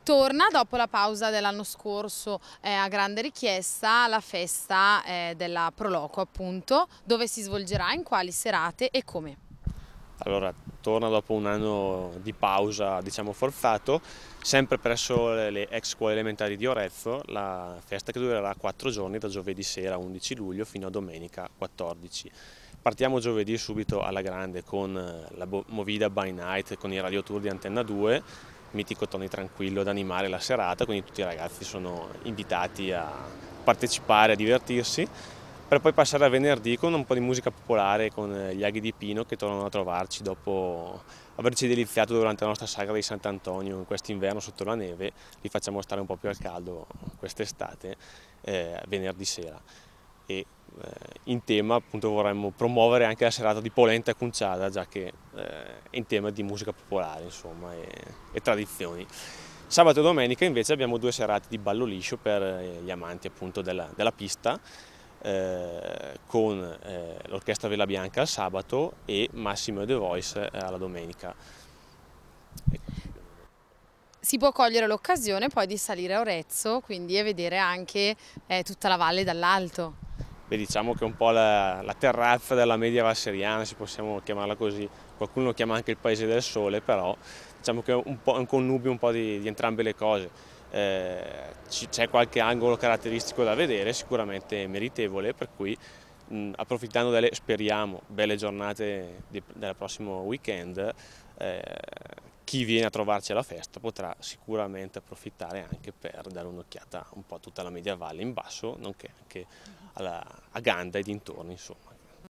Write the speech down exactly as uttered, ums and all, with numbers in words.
Torna dopo la pausa dell'anno scorso eh, a grande richiesta la festa eh, della Proloco, appunto, dove si svolgerà, in quali serate e come. Allora, torna dopo un anno di pausa, diciamo forzato, sempre presso le, le ex scuole elementari di Orezzo, la festa che durerà quattro giorni, da giovedì sera undici luglio fino a domenica quattordici. Partiamo giovedì subito alla grande con la Movida by Night, con i Radio Tour di Antenna due, mitico Tony Tranquillo ad animare la serata, quindi tutti i ragazzi sono invitati a partecipare, a divertirsi, per poi passare a venerdì con un po' di musica popolare con gli Aghi di Pino che tornano a trovarci dopo averci deliziato durante la nostra sagra di Sant'Antonio in quest'inverno sotto la neve. Li facciamo stare un po' più al caldo quest'estate, eh, venerdì sera. E eh, in tema appunto vorremmo promuovere anche la serata di polenta e cunciada, già che eh, è in tema di musica popolare, insomma, e, e tradizioni. Sabato e domenica invece abbiamo due serate di ballo liscio per gli amanti appunto della, della pista, eh, con eh, l'Orchestra Vela Bianca al sabato e Massimo e The Voice eh, alla domenica. Si può cogliere l'occasione poi di salire a Orezzo, quindi e vedere anche eh, tutta la valle dall'alto. Beh, diciamo che è un po' la, la terrazza della media valseriana, se possiamo chiamarla così. Qualcuno lo chiama anche il Paese del Sole, però diciamo che è un, po', un connubio un po' di, di entrambe le cose. Eh, c'è qualche angolo caratteristico da vedere, sicuramente meritevole, per cui mh, approfittando delle, speriamo, belle giornate di, del prossimo weekend, eh, chi viene a trovarci alla festa potrà sicuramente approfittare anche per dare un'occhiata un po' a tutta la media valle in basso, nonché anche alla, a Ganda e dintorni, insomma.